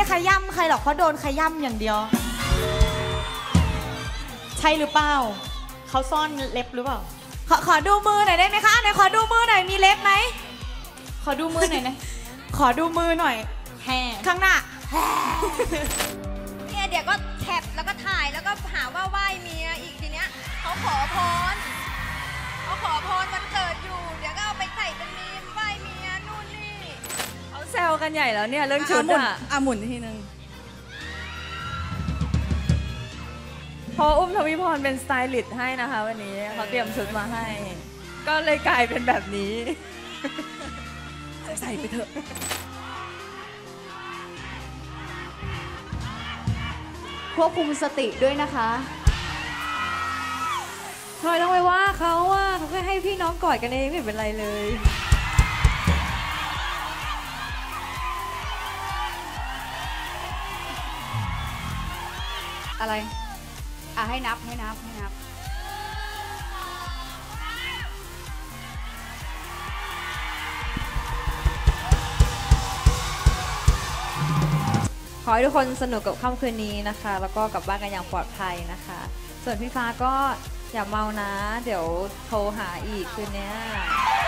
ขย่ำใครหรอกเขาโดนขย่ำอย่างเดียวใช่หรือเปล่าเขาซ่อนเล็บหรือเปล่าขอดูมือหน่อยได้ไหมคะไหนขอดูมือหน่อยมีเล็บไหมขอดูมือหน่อยนะขอดูมือหน่อยแห่ข้างหน้าเนี่ยเดี๋ยวก็แคปแล้วก็ถ่ายแล้วก็หาว่าไหว้เมียอีกทีเนี้ยเขาขอพรวันเกิดอยู่เดี๋ยวก็เอาไปใส่เป็นมีมไหว้เมียนู่นนี่เขาแซวกันใหญ่แล้วเนี่ยเรื่องชุดหมุนทีนึงพออุ้มทวิพรเป็นสไตลิสต์ให้นะคะวันนี้เขาเตรียมชุดมาให้ก็เลยกลายเป็นแบบนี้ใส่ไปเถอะควบคุมสติด้วยนะคะทำไมต้องไปว่าเขาว่าเขาแค่ให้พี่น้องกอดกันเองไม่เป็นไรเลยอะไรให้นับขอให้ทุกคนสนุกกับค่ำคืนนี้นะคะแล้วก็กลับบ้านกันอย่างปลอดภัยนะคะส่วนพี่ฟ้าก็อย่าเมานะเดี๋ยวโทรหาอีกคืนนี้